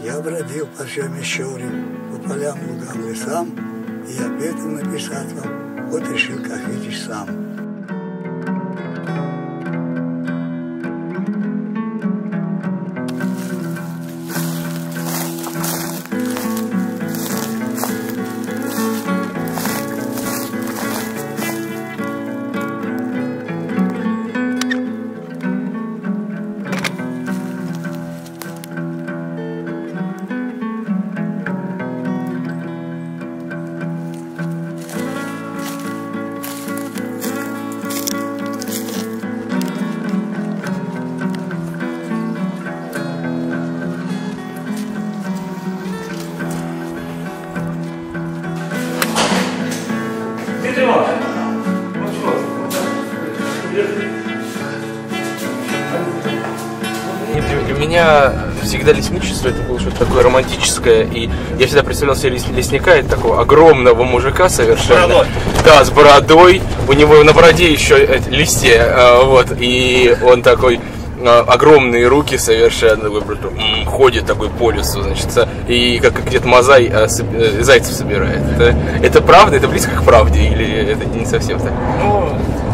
Я бродил по всем Мещовре, по полям, лугам, лесам, и об этом написать вам, вот решил, как видишь сам. Для меня всегда лесничество это было что-то такое романтическое, и я всегда представлял себе лесника, это такого огромного мужика совершенно. С бородой. Да, с бородой, у него на бороде еще листья, вот, и он такой, огромные руки совершенно, ходит такой по лесу, значит, и как где-то Мазай зайцев собирает. Это правда, это близко к правде, или это не совсем так? Ну,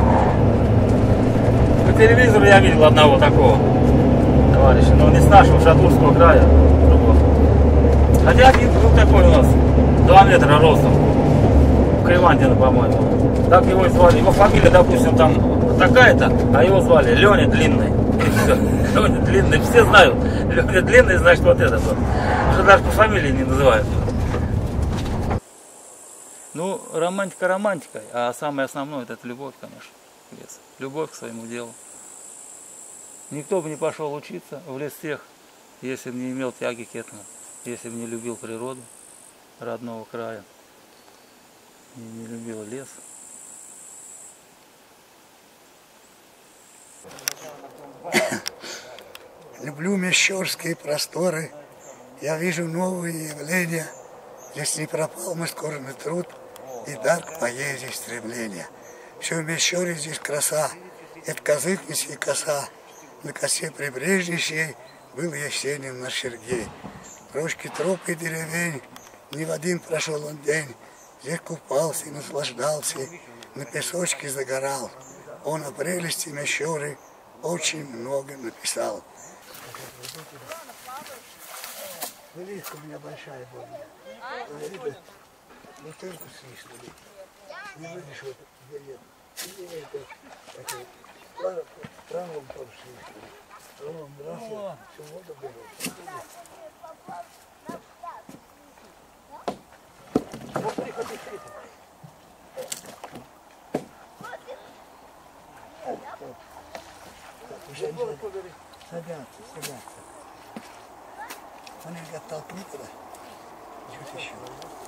по телевизору я видел одного такого товарища, но не с нашего Шатурского края, другого. Хотя один был такой у нас, 2 метра ростом, Кривандина, по-моему. Так его и звали. Его фамилия, допустим, там такая-то, а его звали Леня Длинный. Леня Длинный, все знают. Леня Длинный, значит, вот это вот. Уже даже по фамилии не называют. Ну, романтика романтикой, а самое основное это любовь, конечно, к лесу. Любовь к своему делу. Никто бы не пошел учиться в лесах, если бы не имел тяги к этому, если бы не любил природу родного края, не любил лес. Люблю мещерские просторы, я вижу новые явления. Здесь не пропал мой скорбный труд и дар к поэзии стремления. Все в Мещере здесь краса, это козык неси коса. На косе прибрежнейшей был Есенин наш Сергей. Рощки, тропы и деревень, ни в один прошел он день. Здесь купался и наслаждался, на песочке загорал. Он о прелести Мещеры очень много написал. Вылизка у меня большая была. Бутылку свистнули. Не выйдешь вот где это. Странно тоже свистнули. Он брался, все вода была. Садятся. Они говорят, толкни туда. Чуть еще.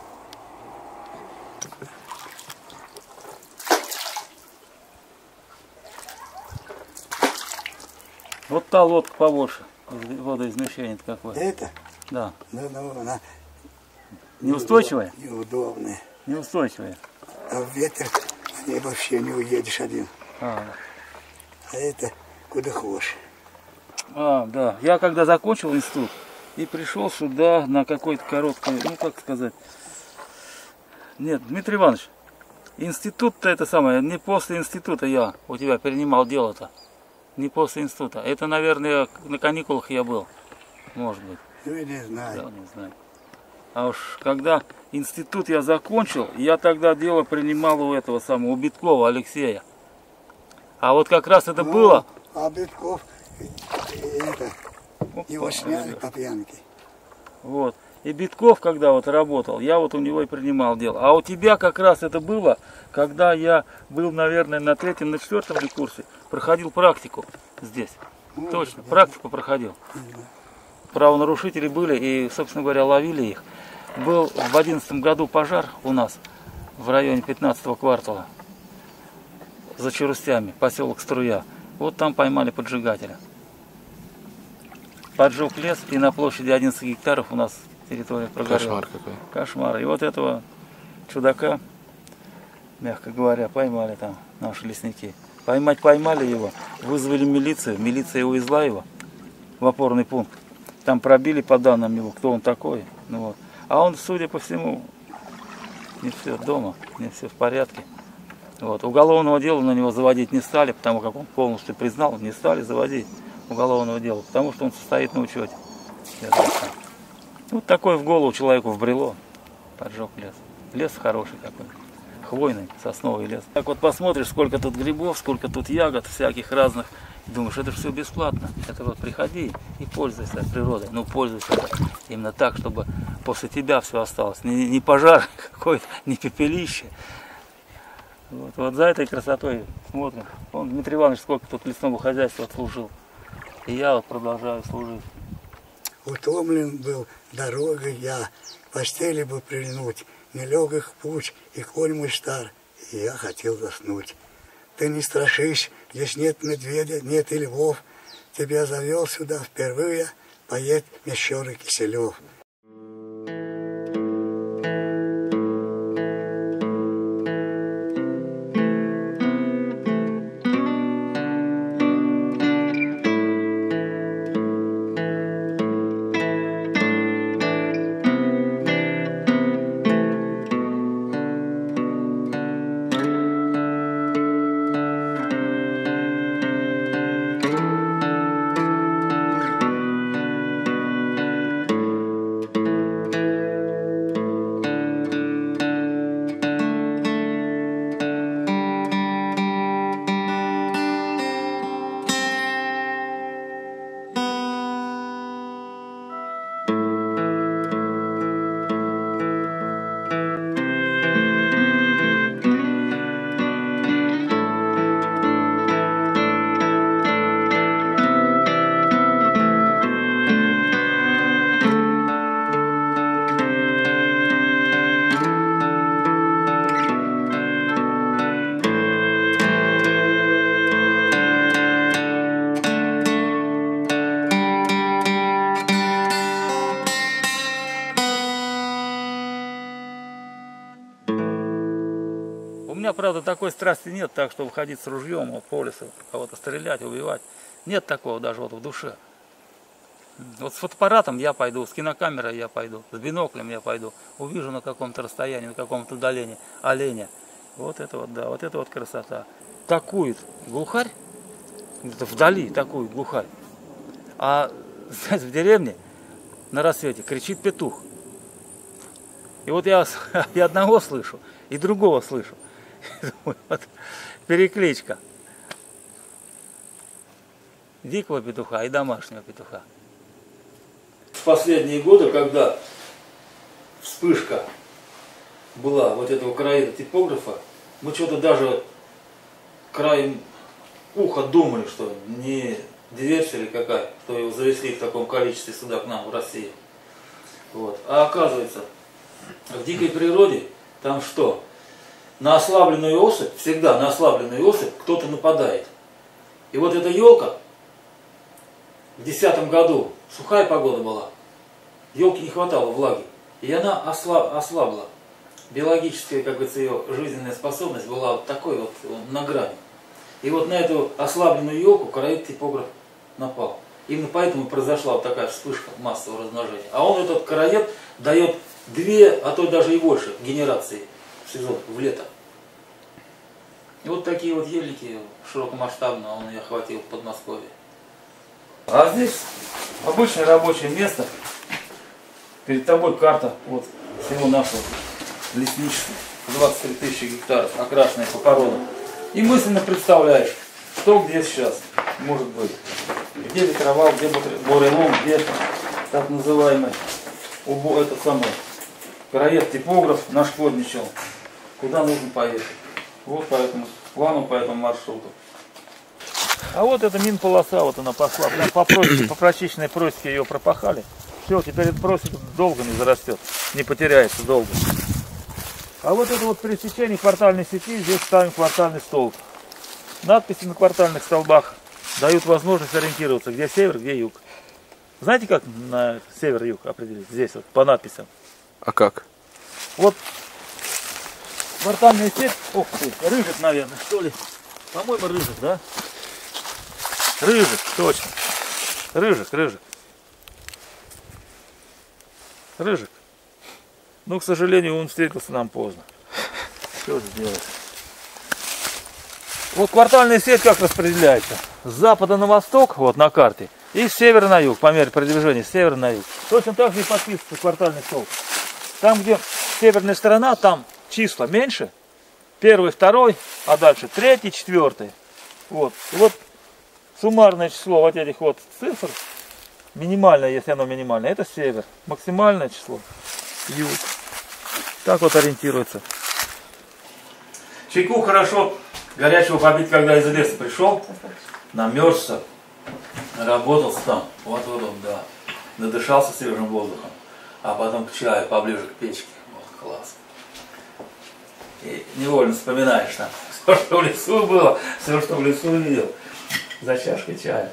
Вот та лодка побольше, водоизмещение какое. Это? Да. Ну, она неустойчивая? Неудобная. Неустойчивая. А в ветер не вообще не уедешь один. А это куда хочешь. Да. Я когда закончил институт и пришел сюда на какой-то короткий, ну как сказать. Нет, Дмитрий Иванович, институт-то это самое, не после института я у тебя перенимал дело-то. Не после института. Это, наверное, на каникулах я был. Может быть. Ну, я не знаю. Да, не знаю. А уж когда институт я закончил, я тогда дело принимал у этого самого, у Биткова Алексея. А вот как раз это было... А Битков, его сняли по пьянке. Вот. И Битков, когда вот работал, я вот у него и принимал дело. А у тебя как раз это было, когда я был, наверное, на 3-м, на 4-м курсе, проходил практику здесь. Точно, практику проходил. Правонарушители были и, собственно говоря, ловили их. Был в 11-м году пожар у нас в районе 15-го квартала за Черустями, поселок Струя. Вот там поймали поджигателя. Поджег лес, и на площади 11 гектаров у нас территория прогорела. Кошмар какой. Кошмар. И вот этого чудака, мягко говоря, поймали там наши лесники. Поймали его, вызвали милицию, милиция увезла его в опорный пункт. Там пробили по данным его, кто он такой. Ну, вот. А он, судя по всему, не все дома, не все в порядке. Вот. Уголовного дела на него заводить не стали, потому как он полностью признал, не стали заводить уголовного дела, потому что он состоит на учете. Вот такое в голову человеку вбрело, поджег лес. Лес хороший какой, хвойный, сосновый лес. Так вот посмотришь, сколько тут грибов, сколько тут ягод всяких разных. Думаешь, это же все бесплатно. Это вот приходи и пользуйся природой. Ну, пользуйся именно так, чтобы после тебя все осталось. Не пожар какой-то, не пепелище. Вот за этой красотой смотрим. Вон Дмитрий Иванович сколько тут лесного хозяйства отслужил. И я вот продолжаю служить. Утомлен был дорогой я, к постели бы прильнуть, не лег их в путь, и конь мой стар, и я хотел заснуть. Ты не страшись, здесь нет медведя, нет и львов. Тебя завел сюда впервые поэт Мещеры Киселев. У меня, правда, такой страсти нет, так что выходить с ружьем вот, по лесу, кого-то стрелять, убивать. Нет такого даже вот в душе. Вот с фотоаппаратом я пойду, с кинокамерой я пойду, с биноклем я пойду. Увижу на каком-то расстоянии, на каком-то удалении оленя. Вот это вот, да, вот это вот красота. Такует глухарь, где-то вдали такует глухарь. А знаете, в деревне на рассвете кричит петух. И вот я и одного слышу, и другого слышу. Вот перекличка дикого петуха и домашнего петуха. В последние годы, когда вспышка была вот этого краина типографа, мы что-то даже краем уха думали, что не диверсия или какая, что его завезли в таком количестве сюда к нам в Россию. Вот. А оказывается, в дикой природе там что? На ослабленную особь, всегда на ослабленную особь кто-то нападает. И вот эта елка, в 2010 году сухая погода была, елке не хватало влаги, и она ослабла. Биологическая, как говорится, ее жизненная способность была вот такой вот на грани. И вот на эту ослабленную елку короед-типограф напал. Именно поэтому произошла вот такая вспышка массового размножения. А он, этот короед, дает 2, а то даже и больше генерации в сезон, в лето. И вот такие вот ельники широкомасштабно он и охватил в Подмосковье. А здесь обычное рабочее место. Перед тобой карта вот всего нашего лесничества. 23 тысячи гектаров, окрашенные по породам. И мысленно представляешь, что где сейчас может быть. Где ветровал, где бурелом, где так называемый этот самый короед-типограф нашкодничал. Куда нужно поехать. Вот по этому плану, по этому маршруту. А вот эта минполоса, вот она пошла. Прям по прочищенной просеке ее пропахали. Все, теперь эта просека долго не зарастет, не потеряется долго. А вот это вот пересечение квартальной сети, здесь ставим квартальный столб. Надписи на квартальных столбах дают возможность ориентироваться, где север, где юг. Знаете, как на север-юг определить? Здесь вот по надписям. А как? Вот квартальная сеть, ох ты, Рыжик, наверное, что ли? По-моему, Рыжик, да? Рыжик, точно. Рыжик. Рыжик. Ну, к сожалению, он встретился нам поздно. Что сделать? Вот квартальная сеть как распределяется. С запада на восток, вот на карте, и с севера на юг, по мере продвижения, с севера на юг. Точно так же и подписывается квартальный столб. Там, где северная сторона, там числа меньше. Первый, второй, а дальше третий, четвертый. Вот. И вот суммарное число вот этих вот цифр, минимальное, если оно минимальное, это север. Максимальное число юг. Так вот ориентируется. Чайку хорошо горячего побить, когда из леса пришел, намерзся, наработался там, вот он, да, надышался свежим воздухом, а потом к чаю поближе к печке, вот класс. И невольно вспоминаешь там все, что в лесу было, все, что в лесу видел, за чашкой чая.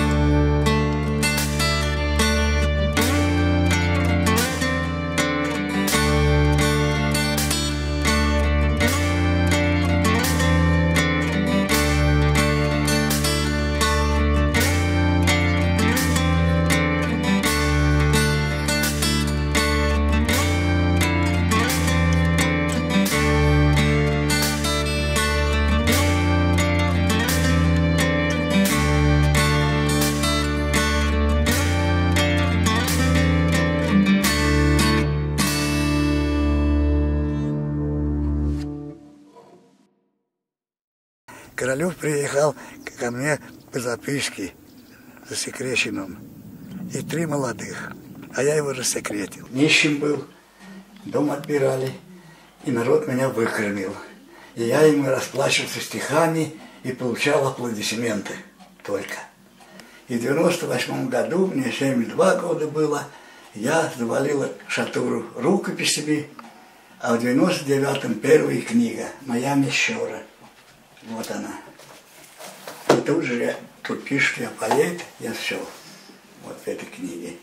Королев приехал ко мне по записке засекреченным. И 3 молодых. А я его рассекретил. Нищим был, дом отбирали, и народ меня выкормил. И я ему расплачивался стихами и получал аплодисменты только. И в 98 году, мне 72 года было, я завалил шатуру рукописями, а в 99-м первая книга «Моя Мещера». Вот она. И тут же тут пишет, я поэт, я все. Вот в этой книге.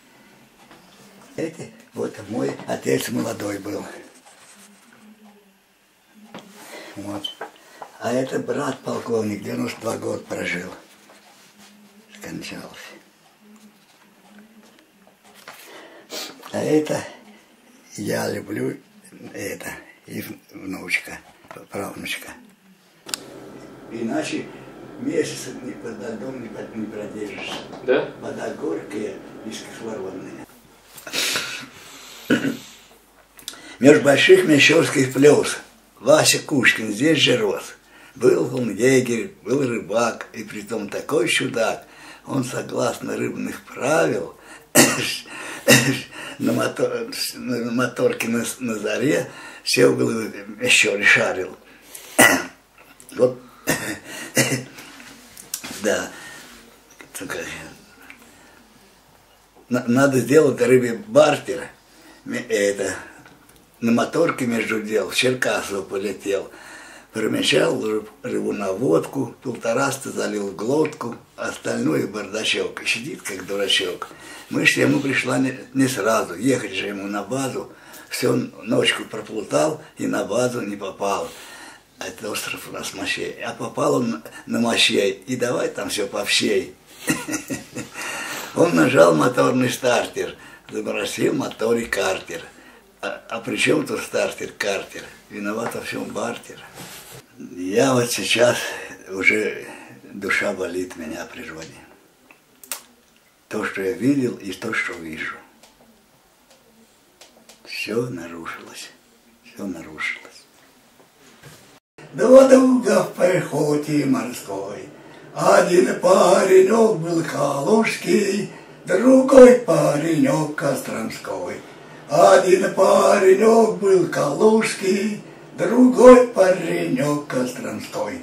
Эти, вот мой отец молодой был. Вот. А это брат полковник, 92 года прожил. Скончался. А это я люблю, это, и внучка, правнучка. Иначе месяца под льдом не продержишься. Да? Вода горькая и кислородная. Между больших мещерских плес Вася Кушкин здесь же рос. Был он егерь, был рыбак, и притом такой чудак. Он, согласно рыбных правил, на моторке на заре все углы Мещеры шарил. Вот, да, надо сделать рыбе бартер, это, на моторке между дел, в Черкасово полетел, промечал рыбу на водку, 1,5 залил в глотку, остальное бардачок, и сидит как дурачок. Мышь ему пришла не сразу, ехать же ему на базу, всю ночку проплутал и на базу не попал. Это остров у нас Мощей. А попал он на Мощей, и давай там все повщей. Он нажал моторный стартер, забросил мотор и картер. А при чем тут стартер-картер? Виноват во всем бартер. Я вот сейчас уже душа болит меня о природе. То, что я видел, и то, что вижу. Все нарушилось. Все нарушилось. Два друга в пехоте морской. Один паренек был калужский, другой паренек костромской. Один паренек был калужский, другой паренек костромской.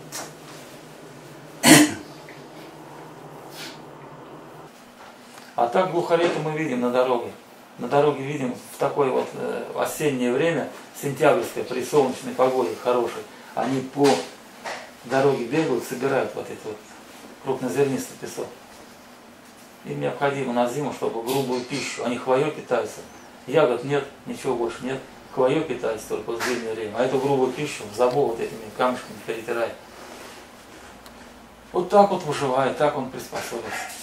А так глухарей-то мы видим на дороге. На дороге видим в такое вот осеннее время, сентябрьское, при солнечной погоде хорошей, они по дороге бегают, собирают вот этот вот крупнозернистый песок. Им необходимо на зиму, чтобы грубую пищу, они хвоей питаются. Ягод нет, ничего больше нет. Хвоей питаются только в зимнее время. А эту грубую пищу в забор вот этими камушками перетирает. Вот так вот выживает, так он приспособился.